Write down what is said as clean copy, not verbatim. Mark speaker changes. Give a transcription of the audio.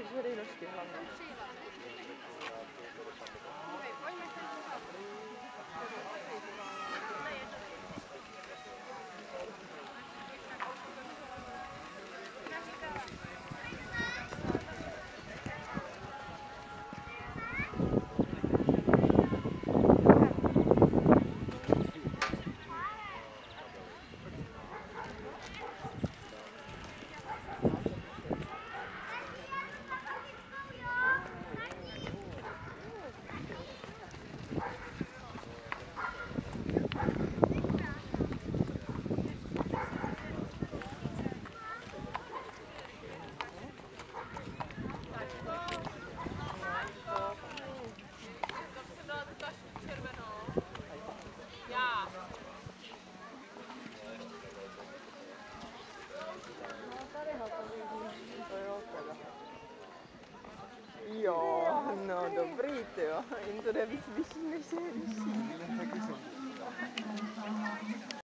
Speaker 1: veřejnosti hlavně. Jo, no dobrý, tyjo. Jim to jde víc vyšší, než je vyšší.